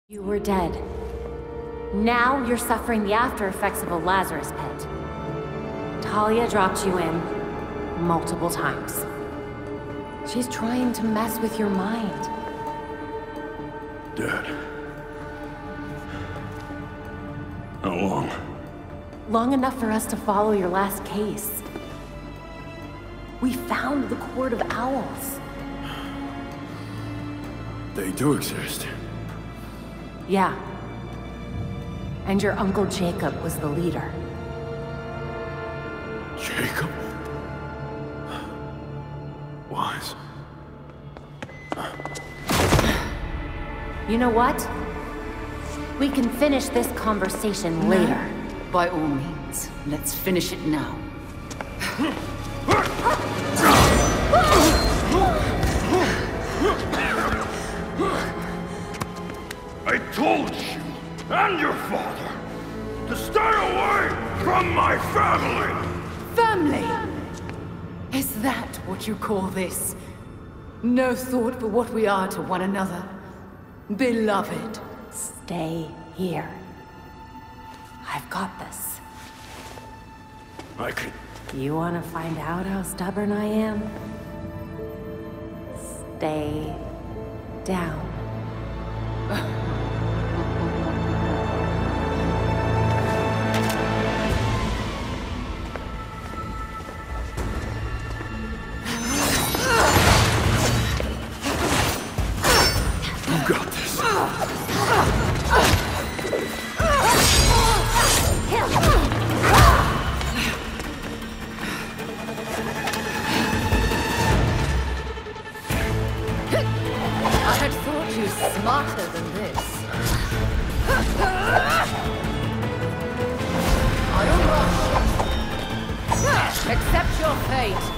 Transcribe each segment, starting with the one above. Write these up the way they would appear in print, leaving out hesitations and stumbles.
You were dead. Now you're suffering the after effects of a Lazarus pit. Talia dropped you in multiple times. She's trying to mess with your mind. Dad. How long? Long enough for us to follow your last case. We found the Court of Owls. They do exist. Yeah. And your Uncle Jacob was the leader. Jacob? Wise. You know what? We can finish this conversation later. By all means, let's finish it now. I told you, and your father, to stay away from my family! Family! Is that what you call this? No thought for what we are to one another? Beloved. Stay here. I've got this. I can... You want to find out how stubborn I am? Stay down. You got this. I had thought you smarter than this. I don't rush. Accept your fate.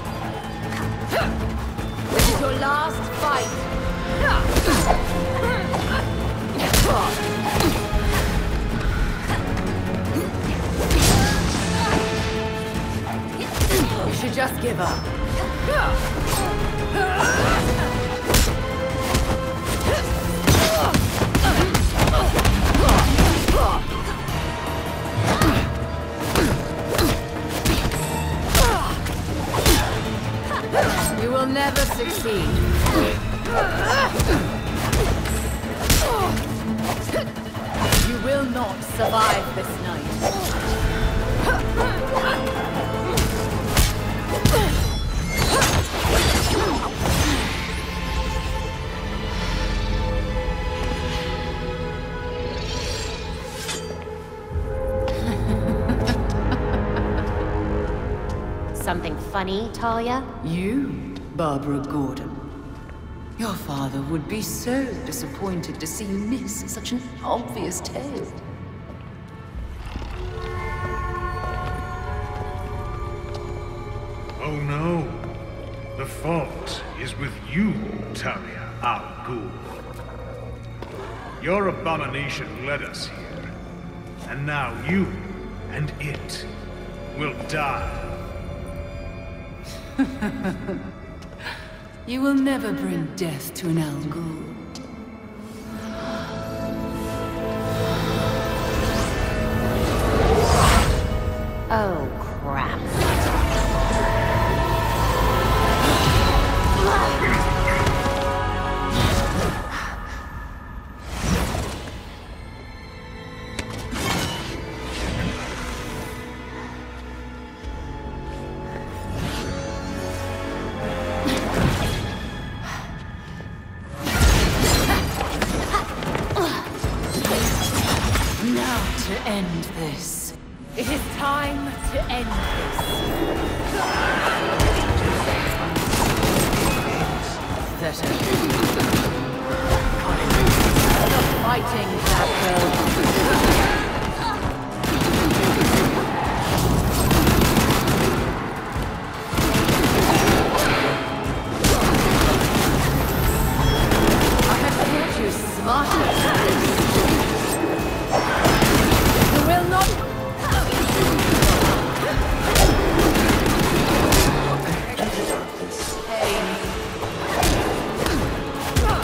This is your last fight. You should just give up. You will never succeed. You will not survive this night. Something funny, Talia? You, Barbara Gordon. Your father would be so disappointed to see you miss such an obvious tale. Oh no. The fault is with you, Talia al Ghul. Your abomination led us here. And now you and it will die. You will never bring death to an Al Ghul. Oh, crap. Now to end this. It is time to end this. That Stop fighting, that girl. I had thought you smarter than this. You will not. Pain.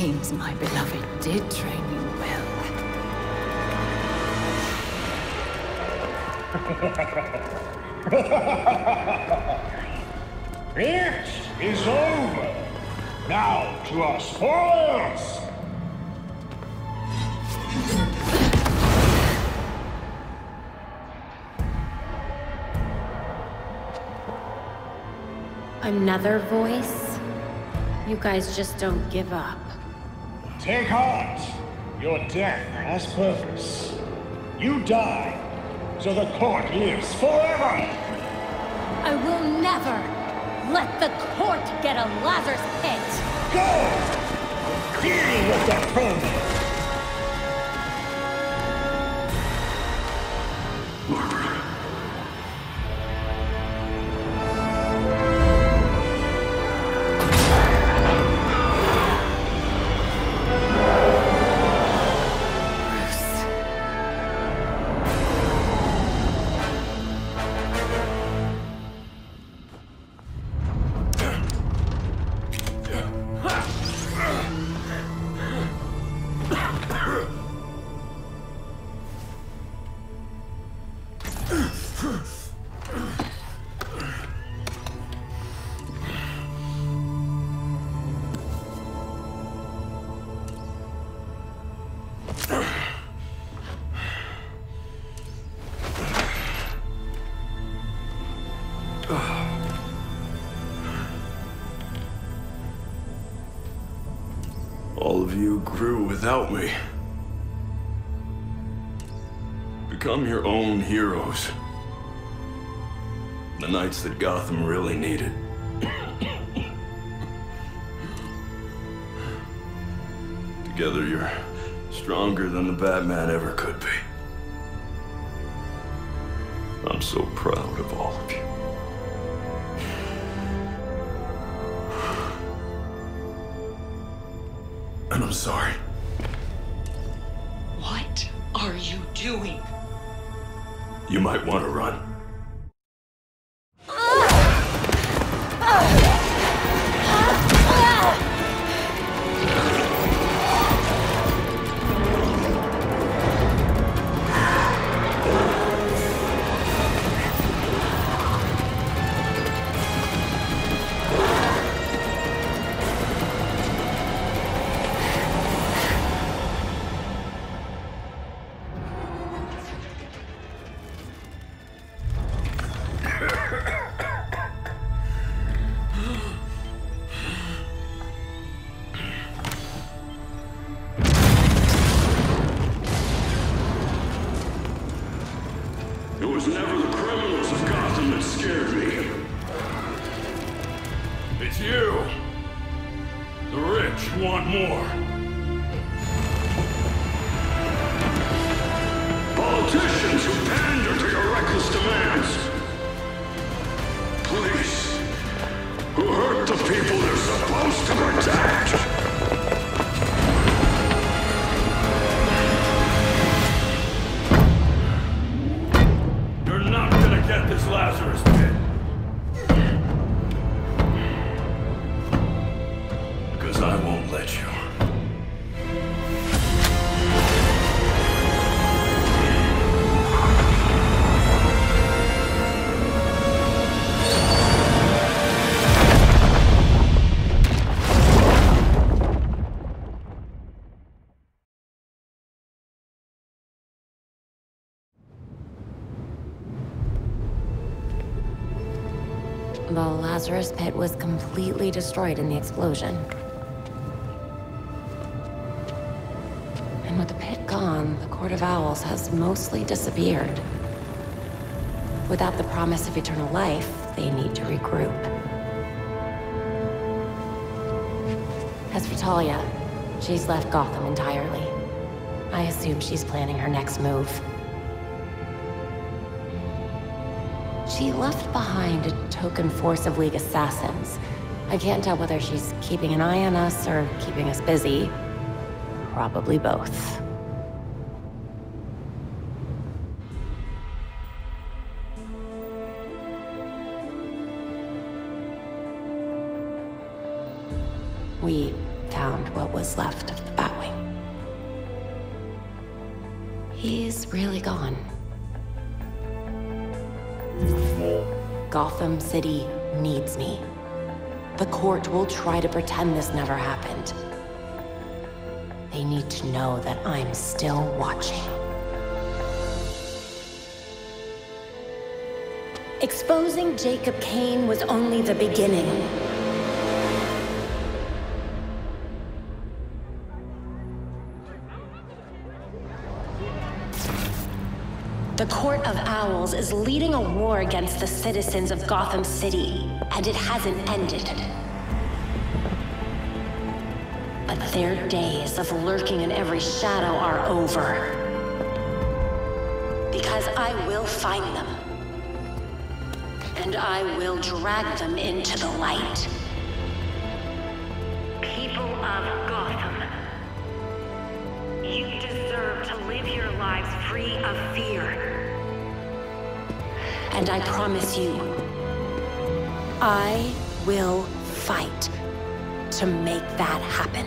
seems my beloved did train you well. It is over. Now to our spoils! Another voice? You guys just don't give up. Take heart. Your death has purpose. You die, so the court lives forever! I will never let the court get a Lazarus pit! Go! Deal with the vermin! All of you grew without me. Become your own heroes. The knights that Gotham really needed. Together you're stronger than the Batman ever could be. I'm so proud of all of you. And I'm sorry. What are you doing? You might want to run. It was never the criminals of Gotham that scared me. It's you. The rich want more. Politicians who pander to your reckless demands. Police who hurt the people they're supposed to protect. Get this Lazarus pit. Because I won't let you. The Lazarus pit was completely destroyed in the explosion. And with the pit gone, the Court of Owls has mostly disappeared. Without the promise of eternal life, they need to regroup. As for Talia, she's left Gotham entirely. I assume she's planning her next move. She left behind a token force of League assassins. I can't tell whether she's keeping an eye on us or keeping us busy. Probably both. We found what was left of the Batwing. He's really gone. Gotham City needs me. The court will try to pretend this never happened. They need to know that I'm still watching. Exposing Jacob Kane was only the beginning. The Court of Owls is leading a war against the citizens of Gotham City, and it hasn't ended. But their days of lurking in every shadow are over. Because I will find them. And I will drag them into the light. People of Gotham, you deserve to live your lives free of fear. And I promise you, I will fight to make that happen.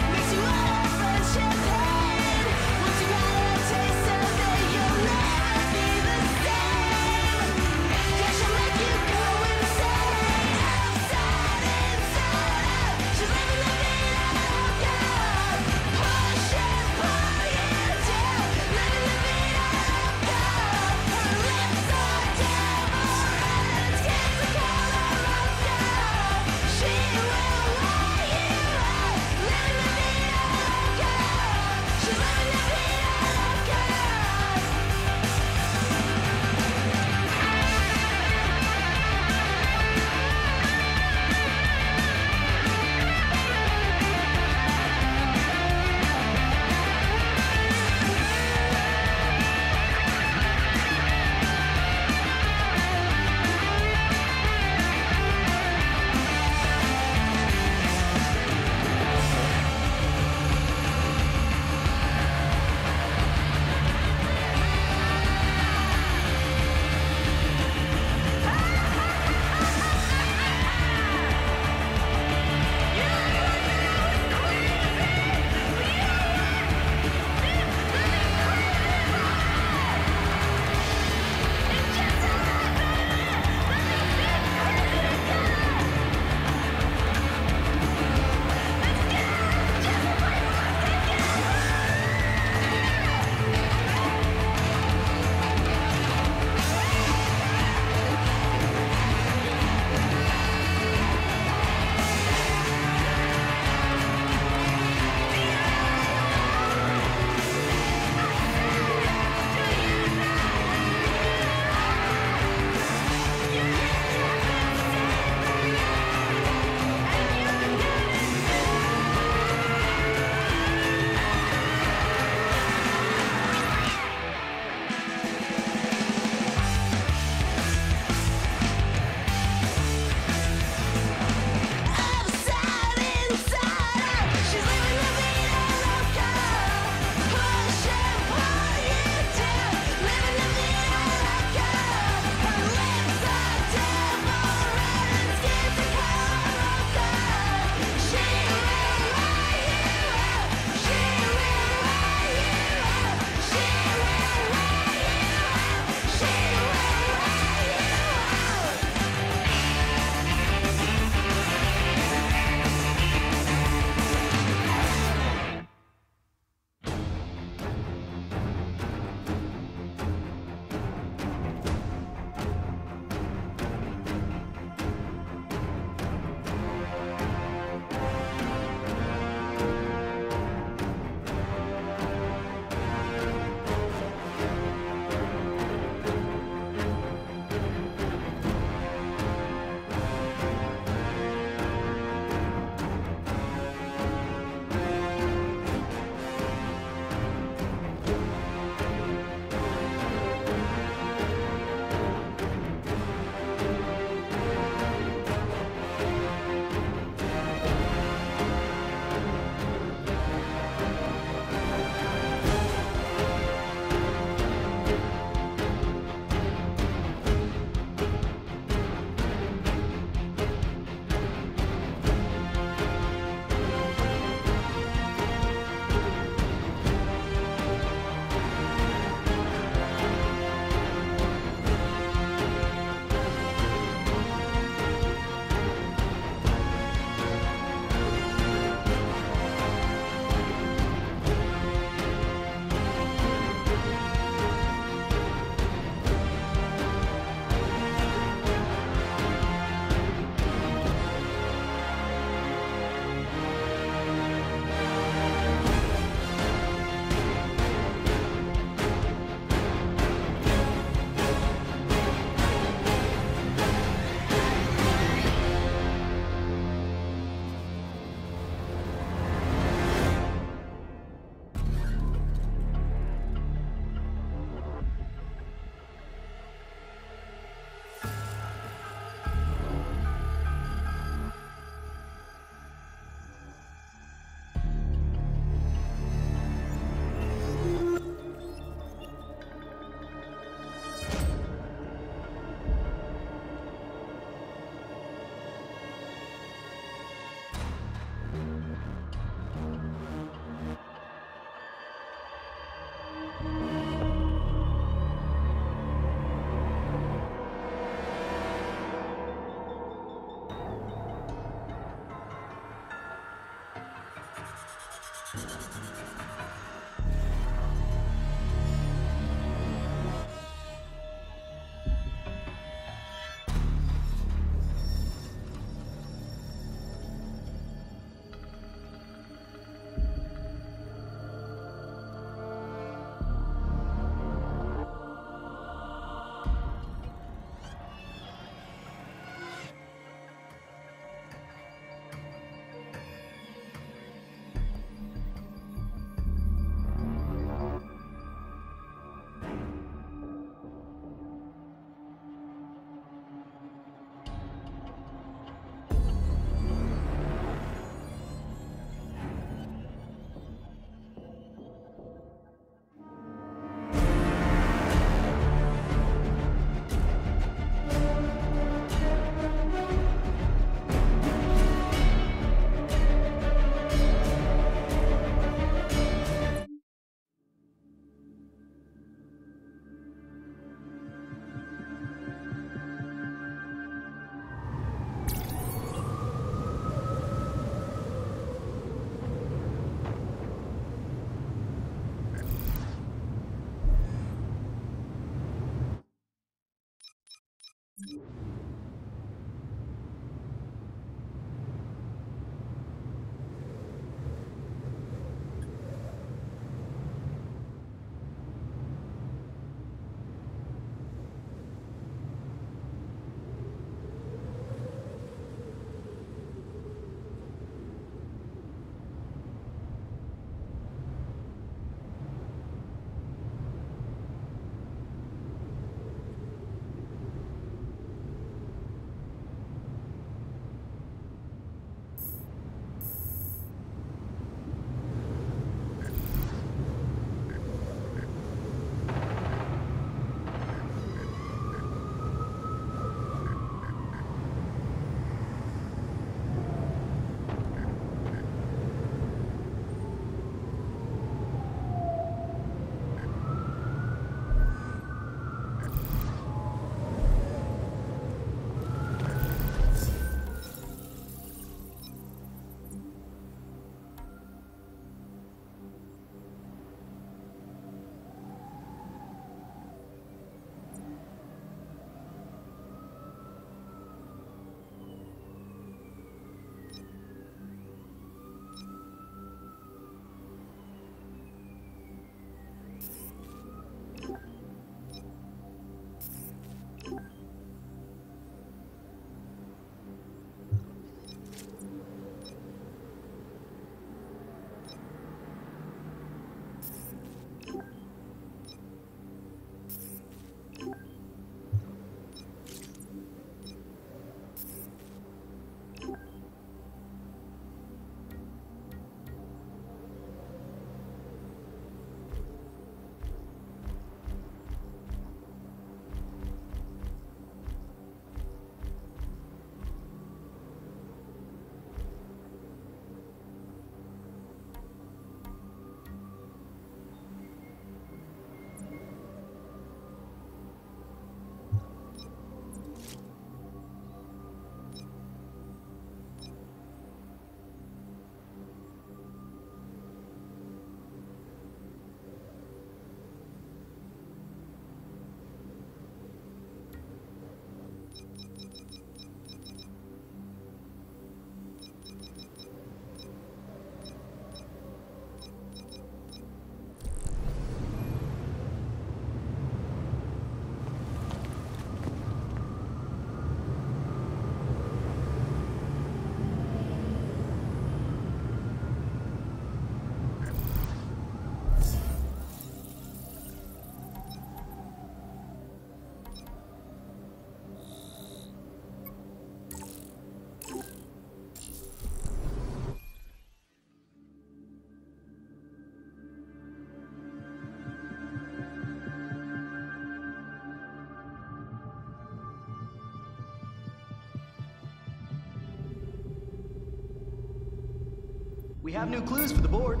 We have new clues for the board.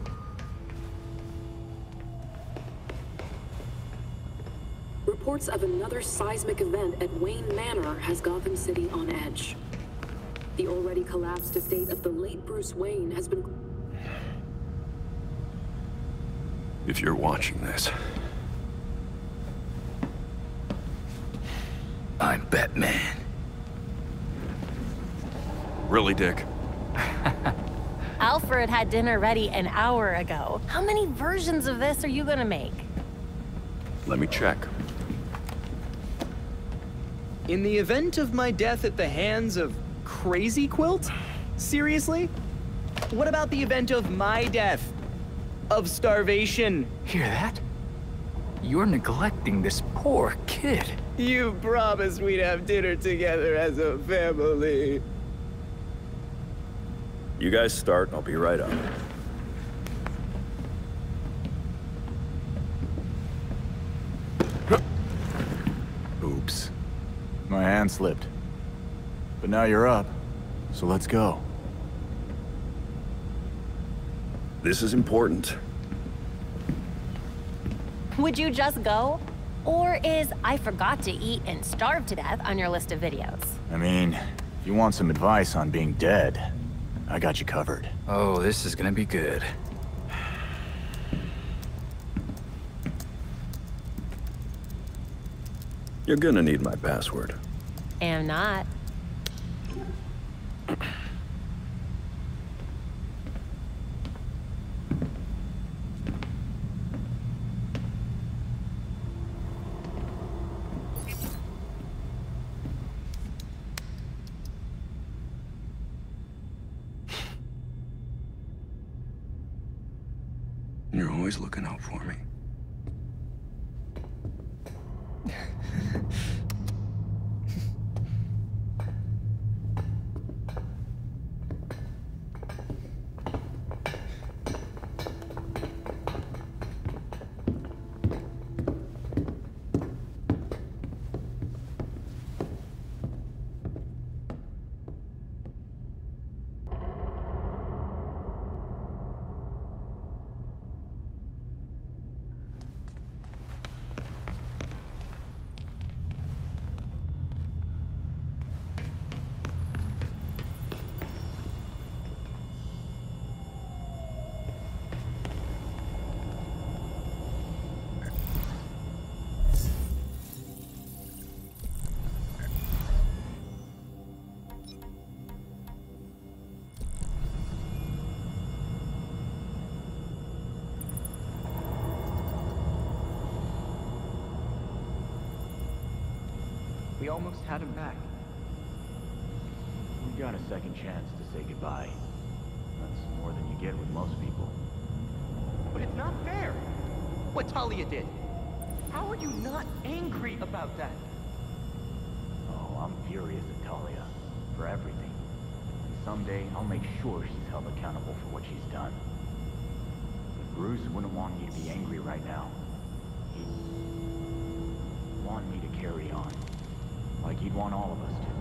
Reports of another seismic event at Wayne Manor has Gotham City on edge. The already collapsed estate of the late Bruce Wayne has been... If you're watching this. I'm Batman. Really, Dick? Alfred had dinner ready an hour ago. How many versions of this are you gonna make? Let me check. In the event of my death at the hands of Crazy Quilt? Seriously? What about the event of my death? Of starvation? Hear that? You're neglecting this poor kid. You promised we'd have dinner together as a family. You guys start, I'll be right up. Oops. My hand slipped. But now you're up, so let's go. This is important. Would you just go? Or is I forgot to eat and starve to death on your list of videos? I mean, if you want some advice on being dead, I got you covered. Oh, this is gonna be good. You're gonna need my password. Am not. You're always looking out for me. We almost had him back. We got a second chance to say goodbye. That's more than you get with most people. But it's not fair. What Talia did. How are you not angry about that? Oh, I'm furious at Talia. For everything. And someday, I'll make sure she's held accountable for what she's done. But Bruce wouldn't want me to be angry right now. He'd want me to carry on. Like he'd want all of us to.